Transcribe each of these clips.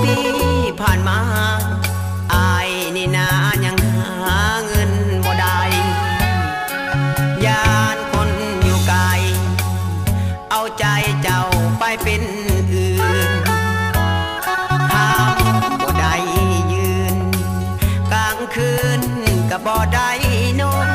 ปีผ่านมาอายนี่นายังหาเงินบ่ได้ยานคนอยู่ไกลเอาใจเจ้าไปเป็นอื่นห้ามบ่ได้ยืนกลางคืนก็บ่ได้นอน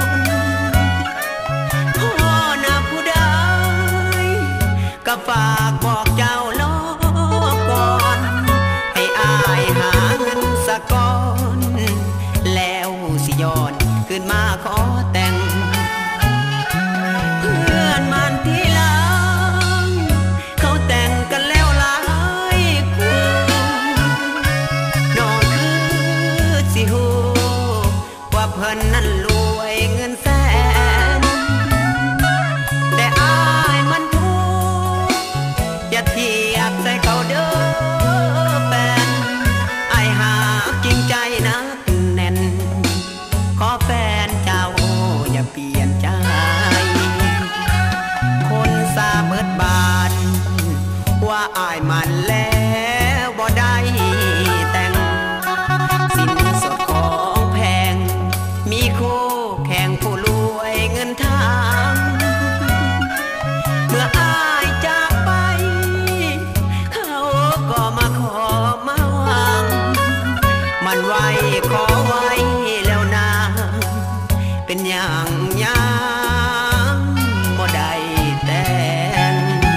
พ่อนะผู้ใดก็ฝากบอกเจ้าลอก่อนให้อายหาเงินสักก้อนแล้วสิย้อนขึ้นมาขอแต่งเพื่อนมันที่หลังเขาแต่งกันแล้วหลายคู่น้องคือสิฮู้ว่าเพิ่นนั้นรวยเงินแสนแต่อายมันทุกข์อย่าเทียบใส่เขาเด้อแฟนอายหาจริงใจนักแน่นขอแฟนเจ้าอย่าเปลี่ยนใจคนสาเบิดบานว่าอายมันแล้วบ่ได้แต่งสินสดของแพงมีคู่แข่งผู้รวยเงินทางเมื่ออายจากไปเขาก็มาขอมาวางมันไว้ขอไว้แล้วนะเป็นอย่างยังบ่ได้แต่ง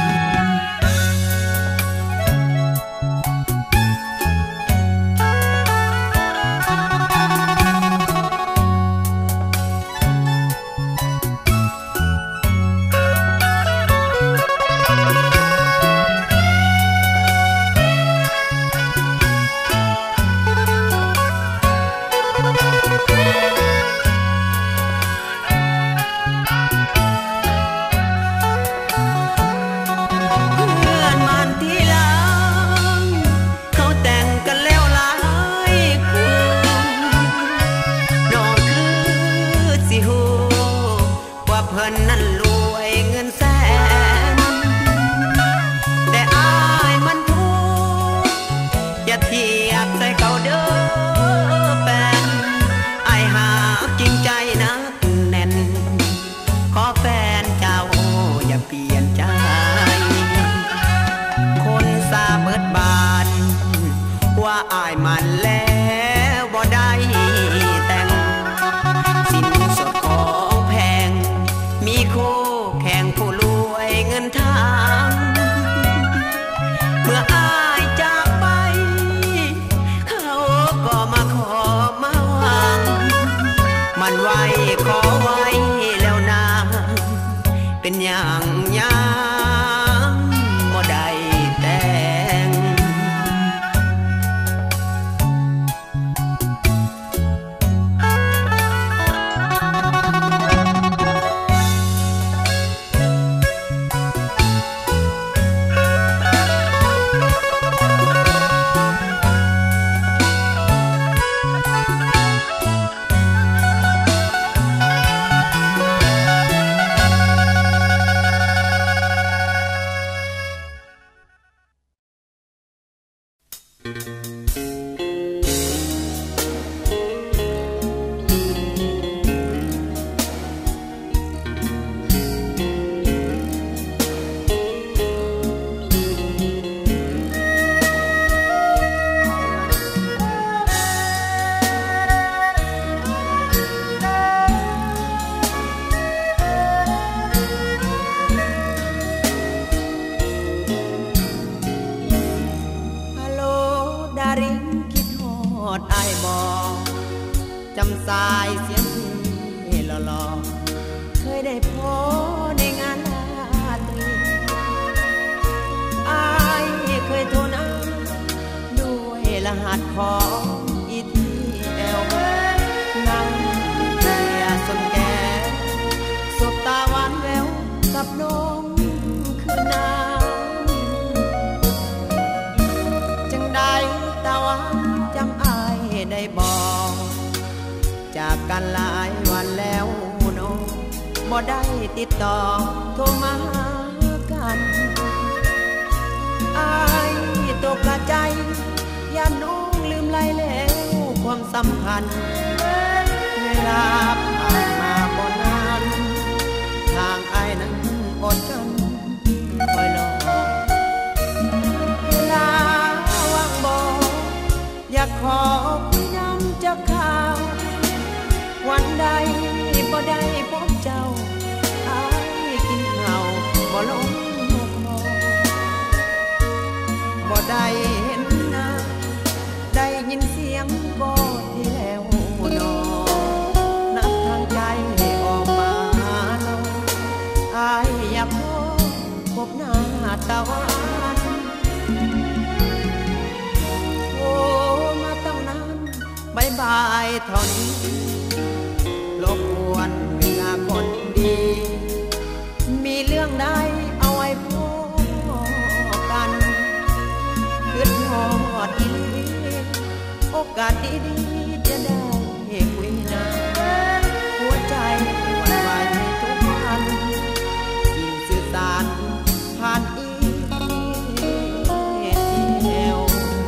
เพิ่นนั้นรวยเงินแสนแต่อายมันทุกข์อย่าเทียบใส่เขาเด้อแฟนอายหาจริงใจนักแน่นขอแฟนเจ้าอย่าเปลี่ยนใจคนสาเบิดบานว่าอายมันแล้วบ่ได้แต่งสินสดของแพงมีคู่แข่งผู้รวยเงินทางเมื่ออายจากไปเขาก็มาขอมาวางมันไว้ขอไว้แล้วนะเป็นอย่างยังบ่ได้แต่งจำสายเสียงที่หล่อๆเคยได้พบในงานราตรีอายเคยโทรนัดด้วยรหัสของอีทีแอลนั่งเสียสนแก่สบตาหวานแววกับน้องคืนนั้นจังได้ตาหวานจำอายได้บอกจากกันหลายวันแล้วน้องบ่ได้ติดต่อโทรมาหากันอายตกกระใจอย่าน้องลืมไล่แล้วความสำคัญเวลาผ่านมาบ่นานทางอ้ายนั้นอดกันคอยรอเวลาว่างบ่อยากขอคุยน้ำจากข่าววันใดบ่ได้พบเจ้าอ้ายกินข้าวบ่ลงบ่ได้เห็นหน้าได้ยินเสียงก็ที่แล้วนอนับทางใจให้ออกมาเนาะอายอยากพบหน้าตะวันโอ้มาตั้งนานบายบายเท่านี้รบกวนเวลาคนดีมีเรื่องใดเอาไว้พบกันขึ้นหอดอีโอกาสดีๆจะได้คุยนานหัวใจวันไหวทุกวันยิ่งสื่อสารผ่านอีเมล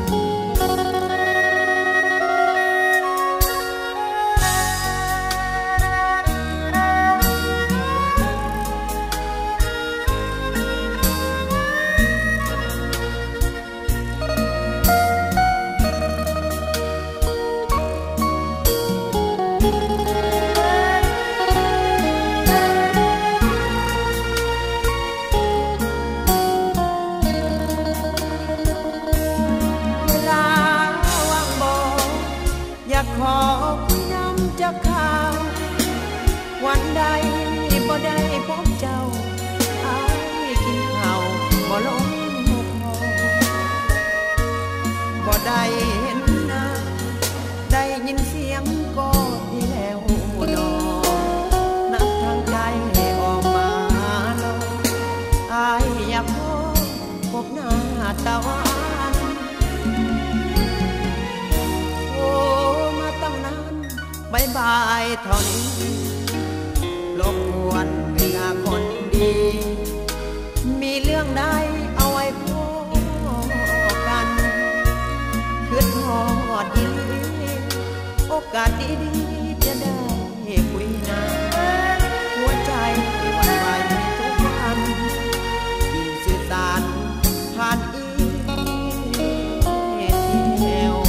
ขอคุยน้ำจากข่าววันใดบ่ได้พบเจ้าอ้ายกินข้าวบ่ลงคอบ่ได้เห็นหน้าได้ยินเสียงก็ที่แล้วดอนับทางใจให้ออกมาลอยอ้ายอยากพบหน้าตะวันบายบายเท่านี้รบกวนเวลาคนดีมีเรื่องใดเอาไว้พบกันขึ้นหอดดีโอกาสดีๆจะได้คุยนานหัวใจวันไหวทุกวันยิ่งสื่อสารผ่านอีเมล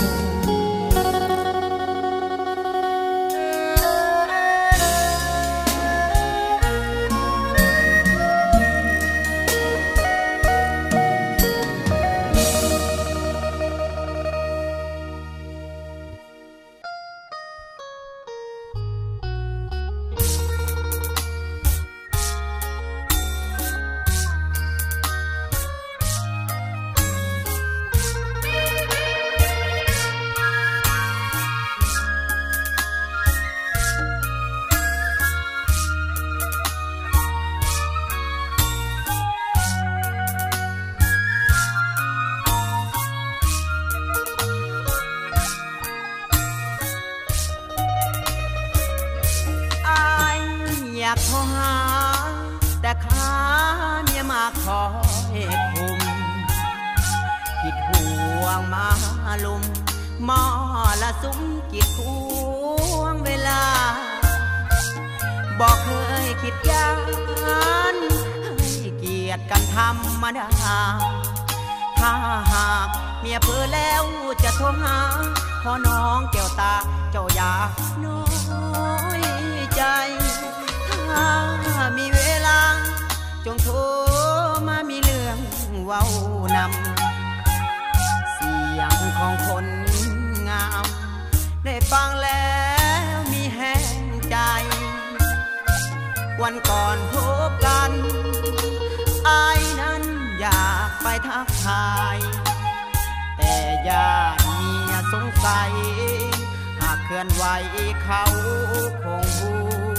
อยากโทรหาแต่ขาเมียมาคอยคุมผิดห่วงมาลุมมอละสุมกิดควงเวลาบอกเคยคิดยานให้เกียรติกันธรรมดาถ้าหากเมียเพ้อแล้วจะโทรหาขอน้องแก้วตาเจ้าอย่าน้อยใจถ้ามีเวลาจงโทรมามีเรื่องเว้านำเสียงของคนงามได้ฟังแล้วมีแห้งใจวันก่อนพบกันอายนั้นอยากไปทักทายแต่ญาติเมียสงสัยหากเคลื่อนไหวเขาคงบู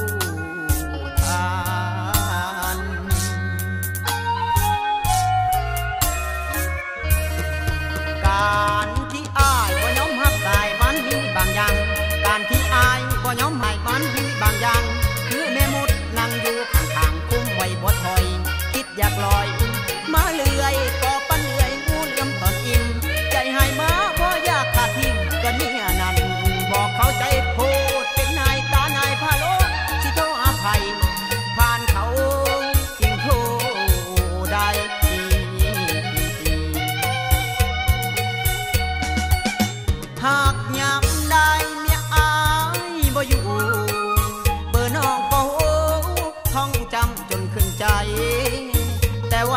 การที่อ้ายบ่ยอมรับสายมันมีบางอย่างการที่อ้ายบ่ยอมให้มันมีบางอย่างคือแม่มดนั่งอยู่ข้างๆคุ้มไว้บ่ถอยคิดอยากลอยมาเลื่อยก็ปันเลื่อยงูเหลี่ยมตอนอิ่มใจให้มาบ่อยา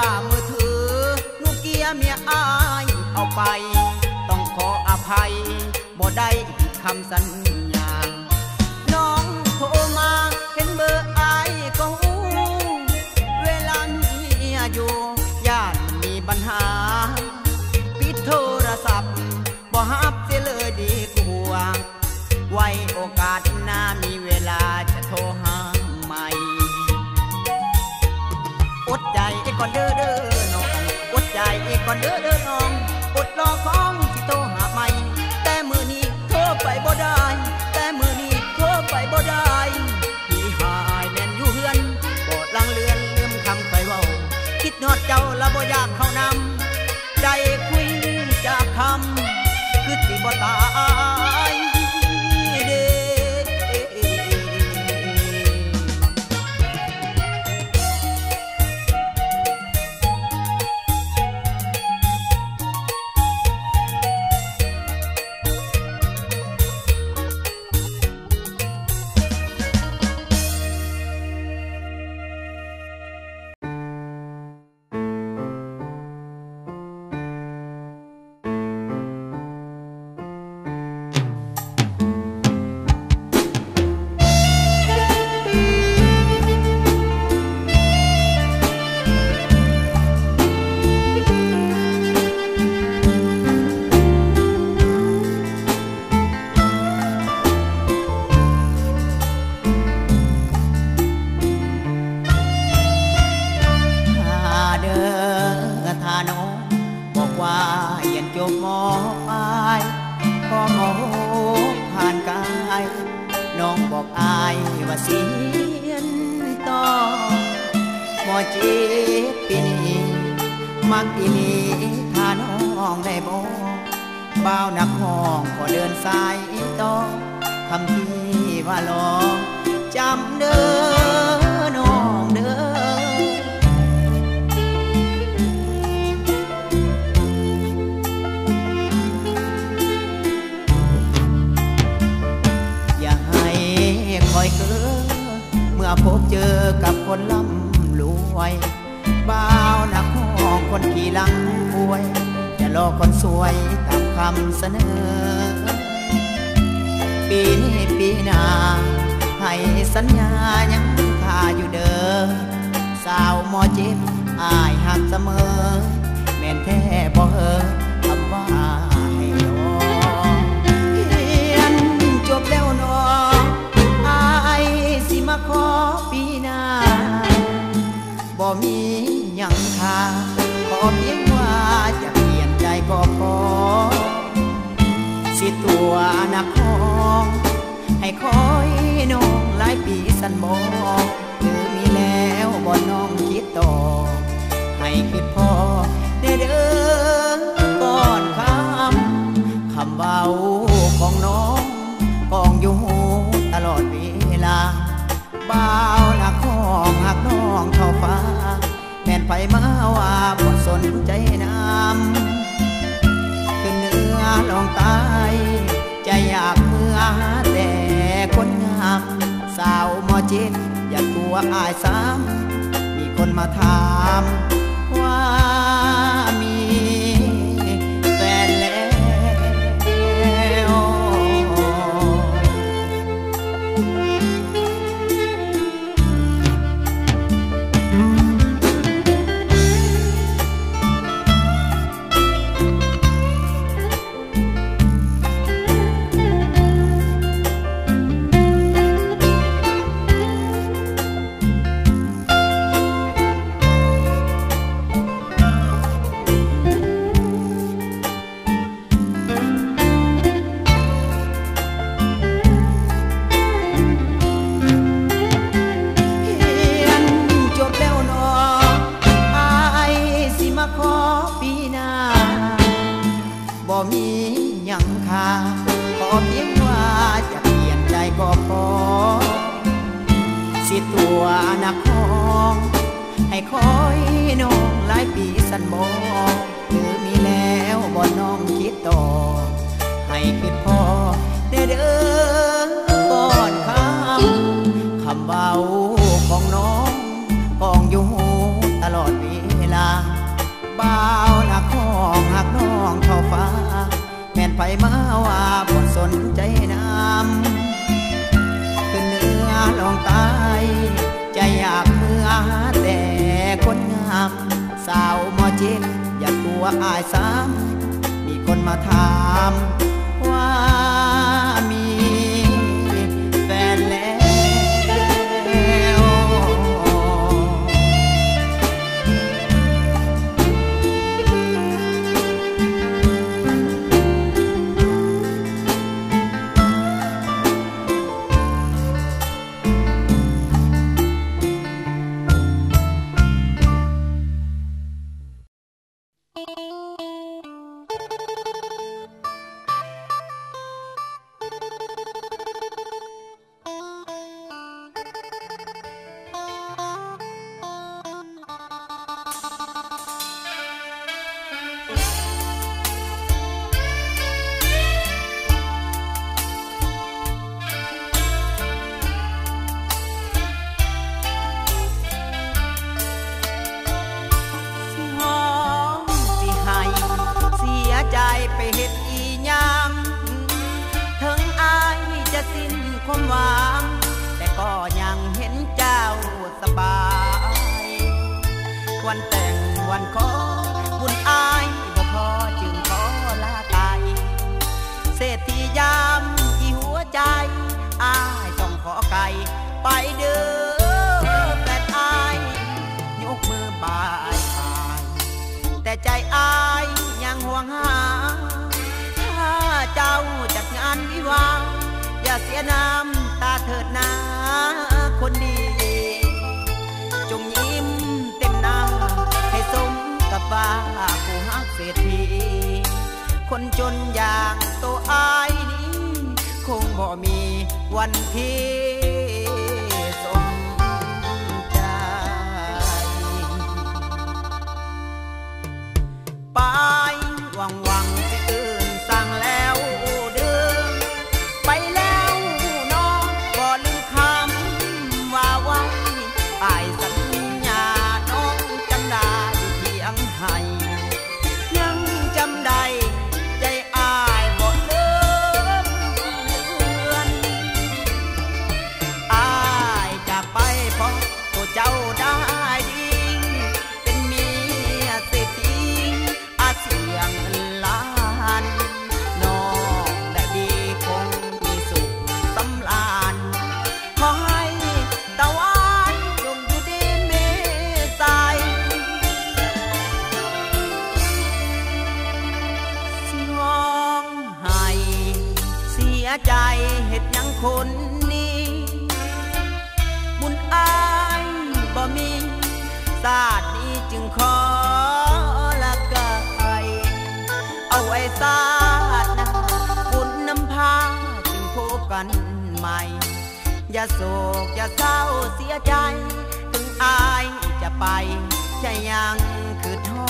ว่ามือถือนูเกียเมียอายเอาไปต้องขออภัยบ่ได้ผิดคำสัญญาน้องโทรมาเห็นเบอร์อายก็หูเวลาเมียอยู่ญาติมีปัญหาปิดโทรศัพท์บ่ฮับเสียเลยดีกว่าไว้โอกาสหน้ามีเวลาจะโทรหาใหม่อดใจก่อนเด้อเด้อน้องอดใจก่อนเด้อเด้อน้องอดรอของที่โทรหาใหม่แต่มือนี้โทรไปบ่ได้แต่มือนี้โทรไปบ่ได้พี่หายแม่นอยู่เฮือนบ่ลังเลือนลืมคำไปเว้าคิดฮอดเจ้าละบ่อยากเข้านำใจคุยจากคำคือสิบ่ตายเด้บ่าวนักห้องก็เดินสายต่อคำที่ว่าลองจำเด้อน้องเด้ออย่าให้คอยเก้อเมื่อพบเจอกับคนร่ำรวยบ่าวนักห้องคนขี่หลังป่วยอย่ารอคนสวยตามคำเสนอปีนี้ปีหน้าให้สัญญายังคาอยู่เด้อสาวหมอจิตอายหักเสมอแม่นแท้บ่เฮอคำว่าให้รอเรียนจบแล้วนออายสิมาขอปีหน้าบ่มีหยังคาขอเพียงว่าจะใจก็พอสิตัวนักห้องให้คอยน้องหลายปีสันบอกหรือมีแล้วบ่น้องคิดต่อให้คิดพอเด้อก่อนคำเบาของน้องกองอยู่ตลอดเวลาบ่าวนักห้องหักน้องเท่าฟ้าแม่นไปมาว่าบ่สนใจน้ำขึ้นเหนือลงใต้ใจอยากเมื่อแต่คนงามสาวหมอจิตอย่าตัวอายซ้ำมีคนมาถามว่ามีแฟนแล้วมีหยังคาขอเพียงว่าจะเปลี่ยนใจก็พอสิตัวนักห้องให้คอยน้องหลายปีสันบอกหรือมีแล้วบ่น้องคิดต่อให้คิดพอเด้อก่อนคำเบาของน้องกองอยู่ตลอดเวลาบ่าวนักห้องหักน้องเท่าฟ้าแม่นไผมาว่าบ่สนใจน้ำขึ้นเหนือลงใต้ใจอยากเมื่อหาแต่คนงามสาวหมอจิตอย่ากลัวอายซ้ำมีคนมาถามว่ามีแฟนแล้วไปเฮ็ดอีหยังถึงอายจะสิ้นความหวังแต่ก็ยังเห็นเจ้าสบายวันแต่งวันขอบุญอายบ่พอจึงขอลาตายเศรษฐียามอีหัวใจอายต้องขอไกลไปเด้อแต่อายยกมือบายแต่ใจอายยังห่วงหาถ้าเจ้าจัดงานวิวาห์อย่าเสียน้ำตาเถิดนาคนดีจงยิ้มเต็มหน้าให้สมกับว่าผู้ฮักเศรษฐีคนจนอย่างตัวอายนี้คงบ่มีวันที่สมใจไปหวังสิตื่นสั่งแล้วเดิมไปแล้วน้องบ่ลืมคำว่าไว้อายสัญญาน้องจำได้เพียงให้ยังจำได้ใจอายบ่ลืมเลือนอายจากไปเพราะตัวเจ้าได้ดีเป็นเมียเศรษฐีเสียงล้านน้องได้ดีคงมีสุขสำราญขอให้ตะวันจงอยู่ดีมีใจสิร้องไห้เสียใจเฮ็ดหยังคนนี้บุญอายบ่มีศาสตร์นี้จึงขอละกายเอาไว้ศาสตร์หน้าบุญนำพาจึงพบกันใหม่อย่าโศกอย่าเศร้าเสียใจถึงอายจะไปใจยังคือท้อ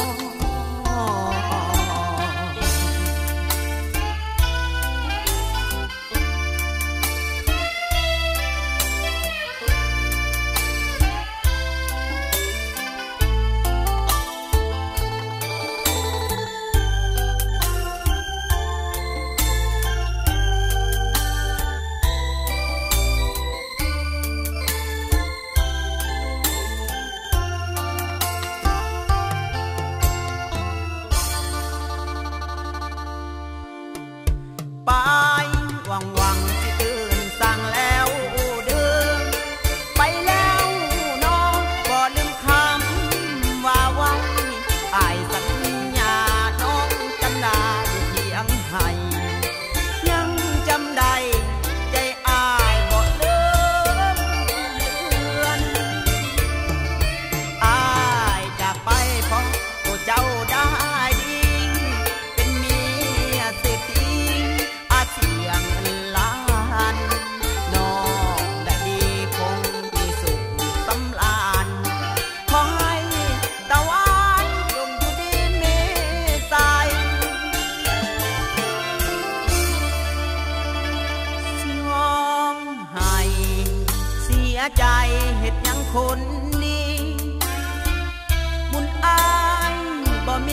ไปหวังสิตื่นสั่งแล้วเดิมไปแล้วน้องบ่ลืมคำว่าไว้อายสัญญาน้องจำได้เพียงให้ยังจำได้ใจอายบ่ลืมเลือนอายจากไปเพราะตัวเจ้าได้ดีเป็นเมียเศรษฐีเสียงล้านน้องได้ดีคงมีสุขสำราญขอให้ตะวันจงอยู่ดีมีใจสิร้องไห้เสียใจเฮ็ดหยังคนนี้บุญอายบ่มี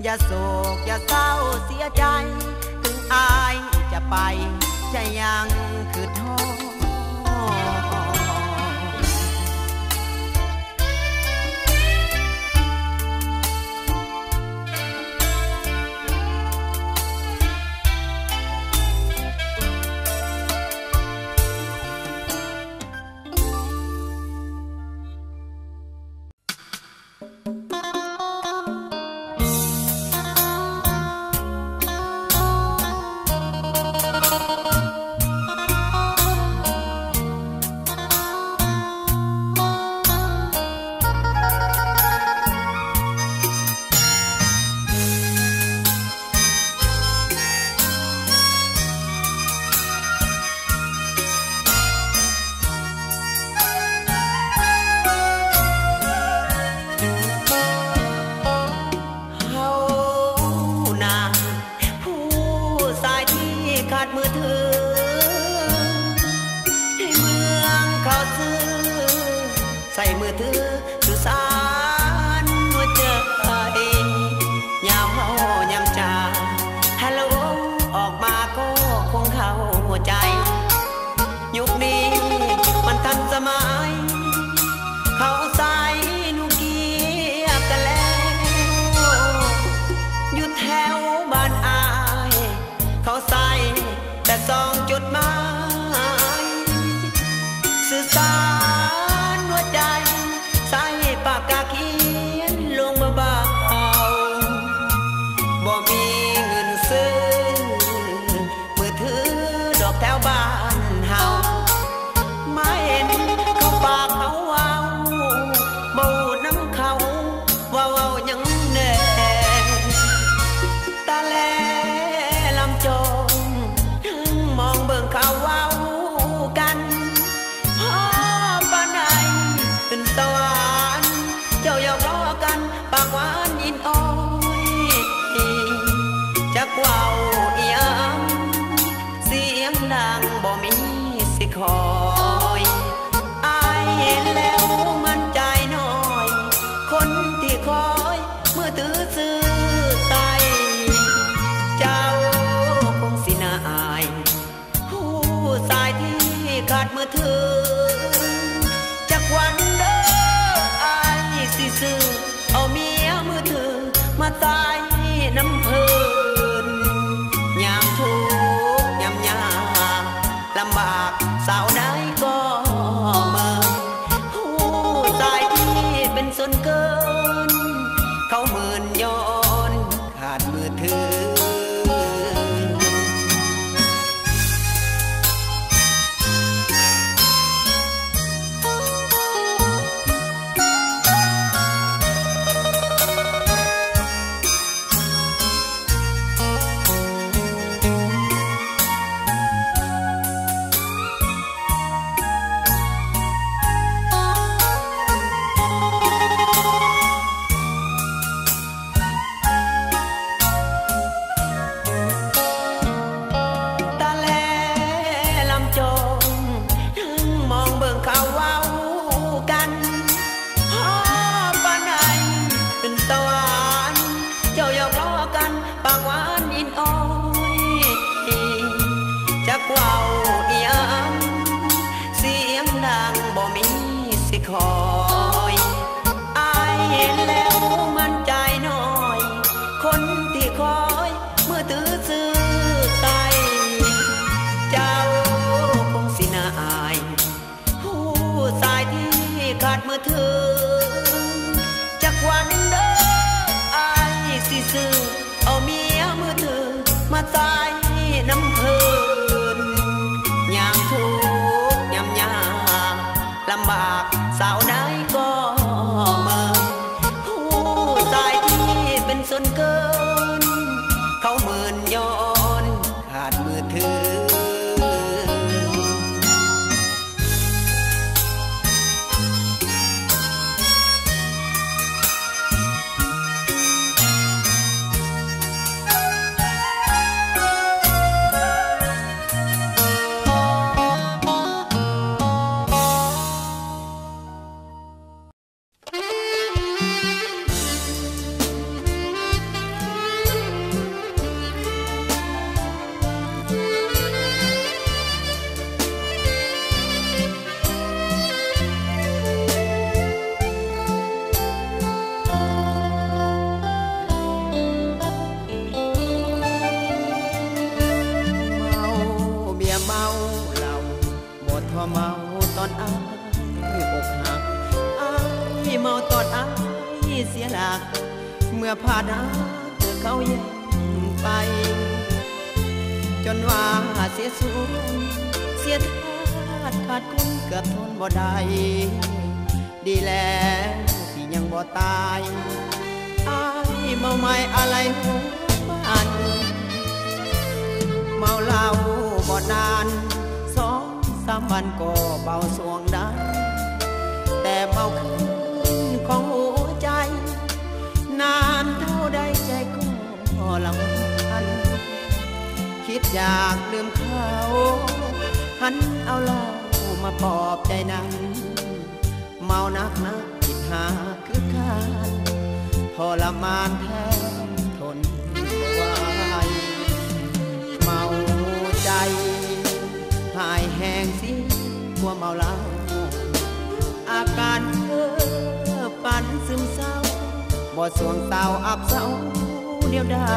อย่าโศกอย่าเศร้าเสียใจถึงอายจะไปจะยังคือท้ออผ่านเขาแย่งไปจนว่าเสียสูญเสียขาดคุณเกือบทนบ่ได้ดีแล้วที่ยังบ่ตายอ้ายเมาไม่อะไรหัวบ้านเมาเหล้าบ่นาน2-3 วันก็เบาสวงได้แต่เมาขึ้นของหัวใจนานเท่าใดใจก็ลำพันคิดอยากลืมเขาหันเอาเหล้ามาปลอบใจนั้นเมานักคิดหาคือขาดทรมานแทนทนบ่ไหวเมาใจหายแห้งสิกลัวเมาเหล้าอาการเพ้อฝันซึมเศร้าบ่สวงเศร้าอับเศร้าเดียวได้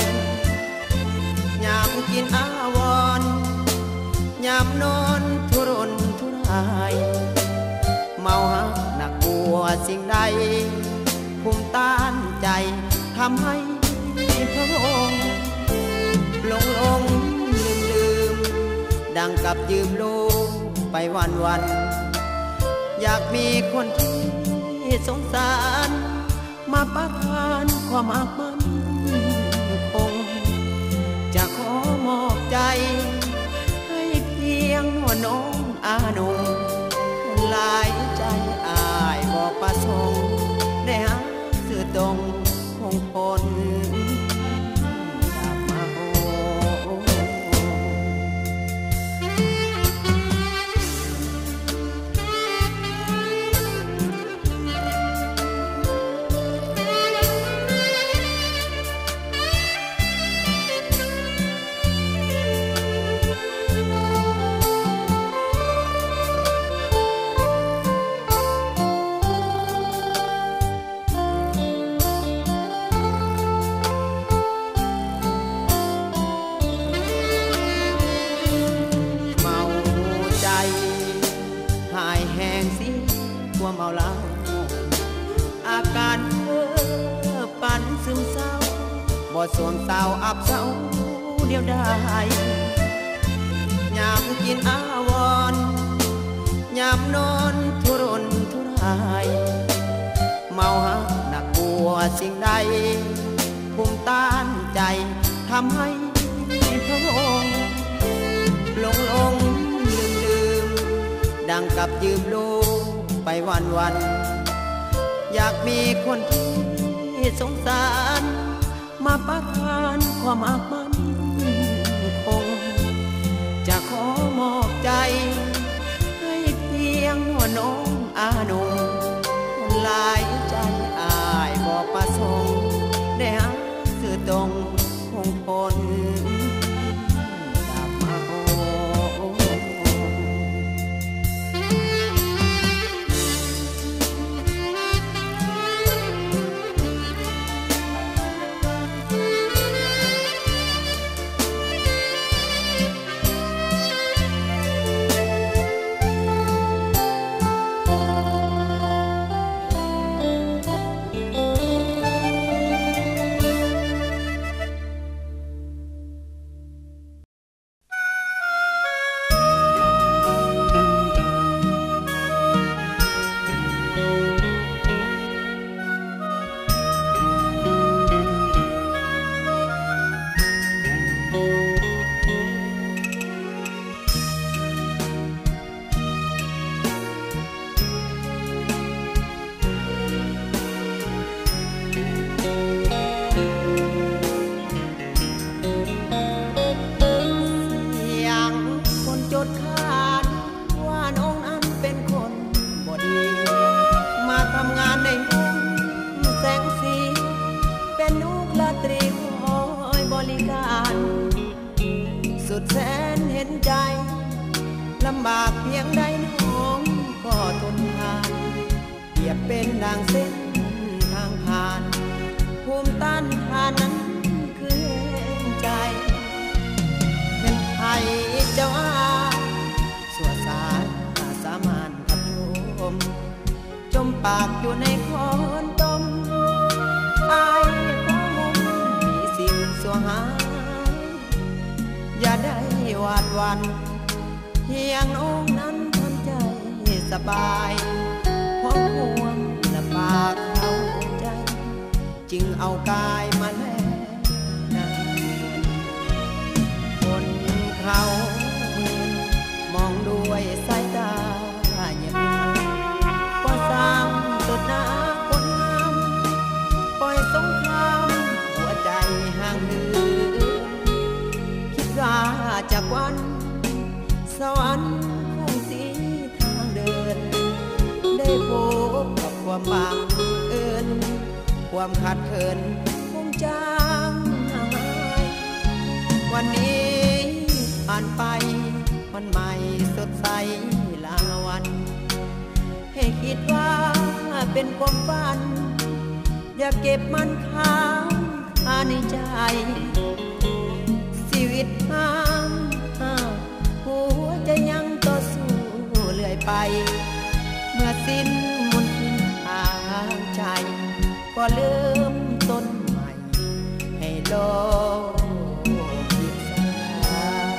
ยามกินอาวรยามนอนทุรนทุรายเมาหักหนักกลัวสิ่งใดภูมิต้านใจทำให้พระองค์หลงลืมดังกับยืมลูกไปวันอยากมีคนที่สงสารมาประทานความอักมันคงจะขอมอบใจให้เพียงหัวน้องอาหนุ่มหลายใจอายบอกประสงค์ได้หาสื่อตรงคงพ้นจากมาโหเมาเหล้าอาการเพ้อฝันซึมเศร้าบ่สวงเศร้าอับเศร้าเดียวได้ยามกินอาวรยามนอนทุรนทุรายเมาหักหนักกลัวสิ่งใดภูมิต้านใจทำให้พระองค์หลงลืมดังกับยืมลูกไปวันอยากมีคนที่สงสารมาประทานความอักมันคงจะขอมอบใจให้เพียงหัวน้องอาหนุ่มหลายใจอายบอกประสงค์ได้หาสื่อตรงคงพ้นจากมาโหสุดแสนเห็นใจลำบากเพียงใดน้องก็ทนทานเปรียบเป็นดังเส้นทางผ่านภูมิต้านทานนั้นคือเห็นใจเป็นไทยเจ้าอาสัวสายสามานกับโยมจมปากอยู่ในคอนต้มอายหาอย่าได้หวาดหวั่นเพียงน้องนั้นทำใจสบายเพราะห่วงลำบากเข้าใจจึงเอากายมาแลกคนเขามืนมองด้วยสายตาเงียบก็สร้างสุดหน้าคนงามปล่อยสงครามหัวใจห่างเหินคิดว่าจากวันสวรรค์คงสีทางเดินได้พบกับความบังเอิญความขาดเขินคงจางหายวันนี้ผ่านไปวันใหม่สดใสลาวันให้คิดว่าเป็นความฝันอย่าเก็บมันค้างคาในใจชีวิตห่างหัวใจยังต่อสู้เรื่อยไปเมื่อสิ้นมนทินทางใจก็เริ่มต้นใหม่ให้โลกอีกสั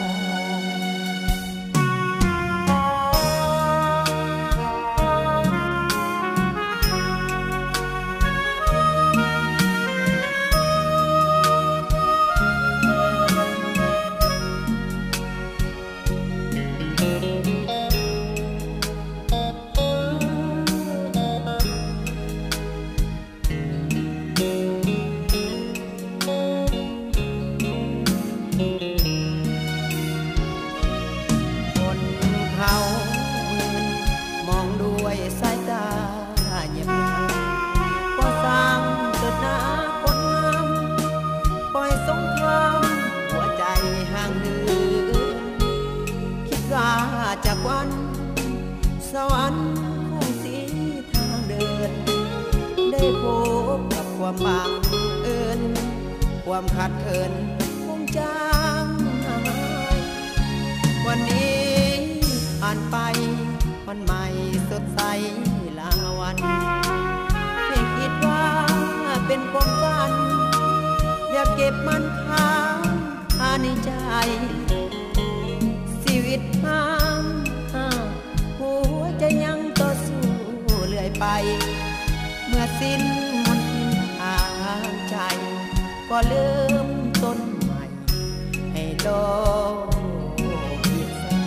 จากวันสวรรค์คงสีทางเดินได้พบกับความบังเอิญความขาดเขินคงจางหายวันนี้ผ่านไปวันใหม่สดใสลาวันให้คิดว่าเป็นความฝันอย่าเก็บมันค้างคาในใจชีวิตห่างหัวใจยังต่อสู้เรื่อยไปเมื่อสิ้นมนทินทางใจก็เริ่มต้นใหม่ให้โลกอีกสั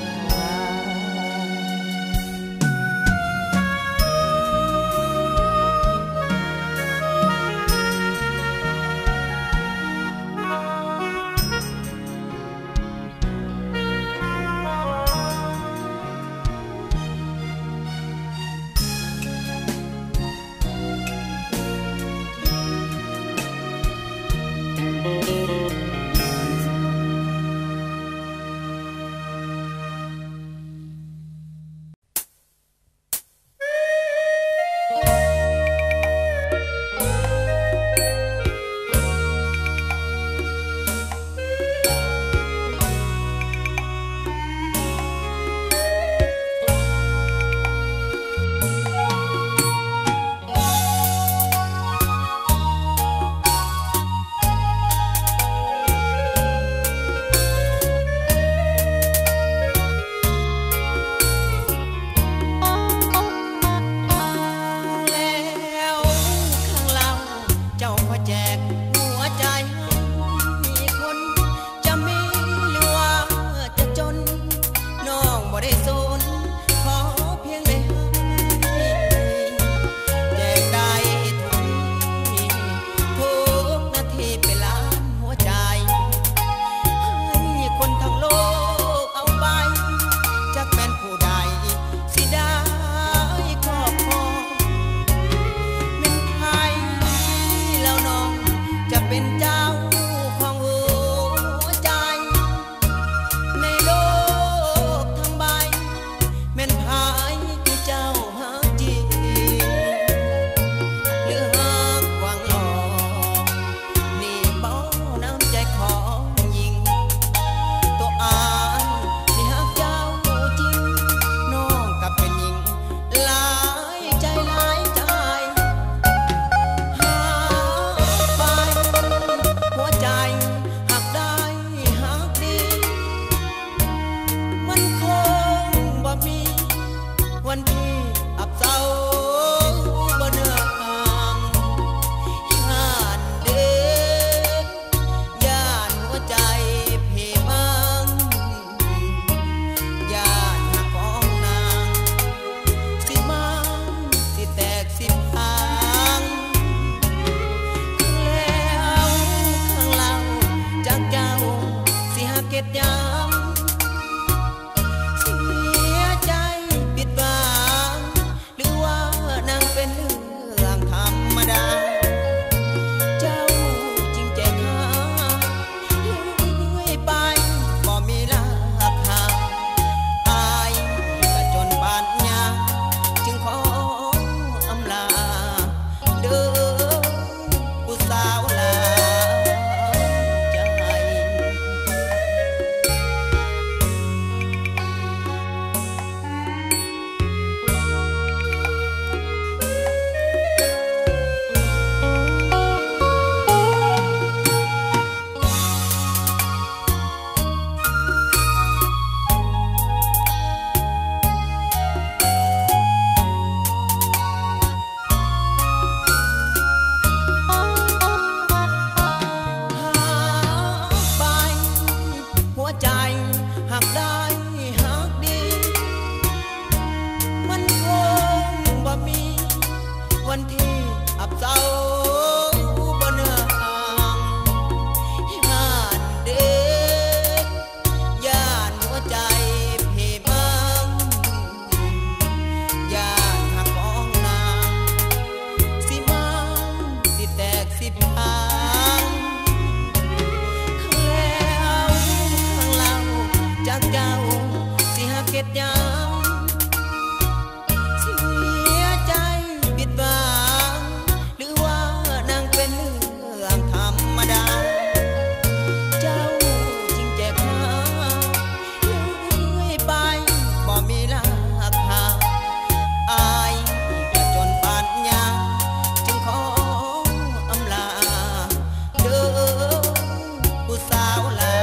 ตุหยังเสียใจผิดหวังหรือว่านางเป็นเรื่องธรรมดาเจ้าจริงใจหาเลื่อยไปบ่มีราคาอายก็จนปานญาจึงขออำลาเด้อผู้สาวลาใจหักได้หักดีมันคงบ่มีวันที่อับเศร้าบ่เนื้อห่างย่านเด็กย่านหัวใจเพบังย่านหักของนางสิมันสิแตกสิพังแล้วข้างเราจากเจ้าสิหาเก็ดยังเสียใจผิดหวังหรือว่านางเป็นเรื่องธรรมดาเจ้าจริงแจกหาเลื่อยไปบ่มีราคาอายก็จนปานญาจึงขออำลาเด้อผู้สาวลา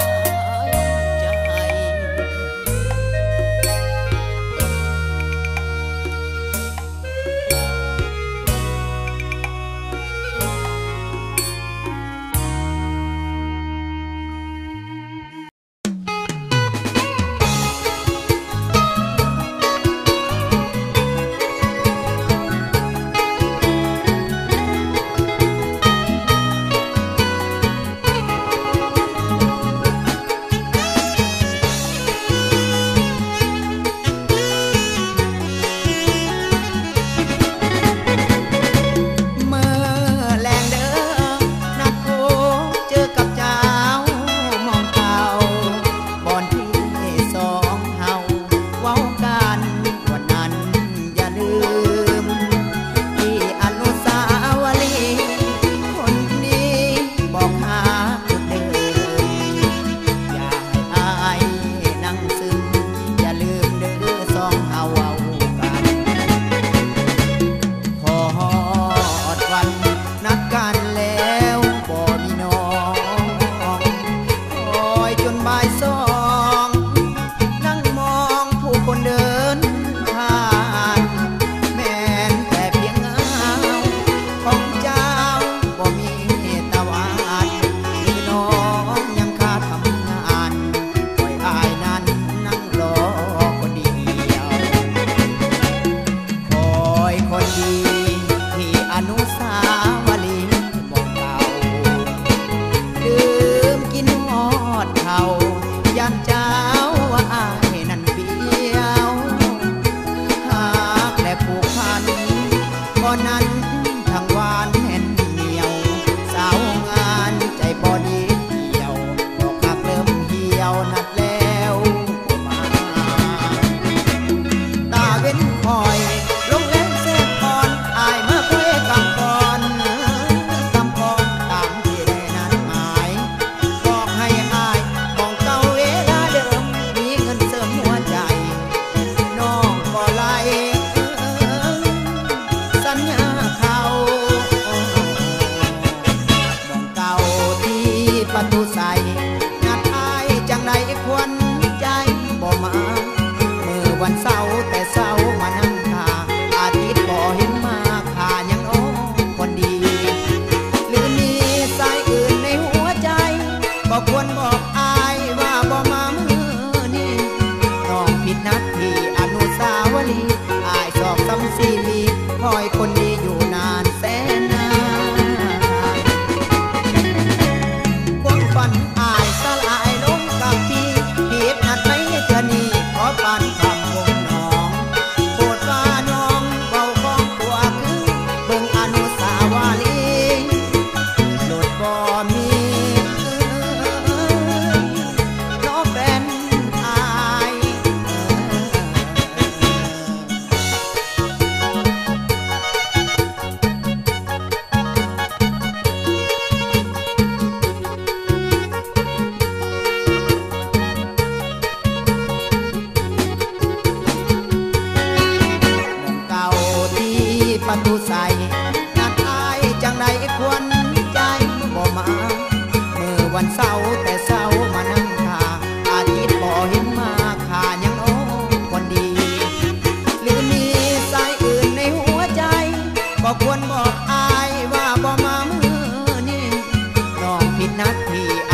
ประตูใส่งัดอายจังใดควันใจบ่มามือวันเสาร์แต่เสาร์มานั่งท่าอาทิตย์บ่เห็นมาขายังโอ้คนดีหรือมีสายอื่นในหัวใจบ่ควรบอกอายว่าบ่มามือนี้น้องผิดนัดที่อนุสาวรีย์อายสอบซ้ำซีมีคอยคนดีอยู่นานแสนนานความฝันวันเสาร์แต่เสาร์มานั่งท่าอาทิตย์บ่เห็นมาข้ายังโอ้คนดีหรือมีสายอื่นในหัวใจก็ควรบอกอายว่าบ่มามือนี้น้องผิดนัดที่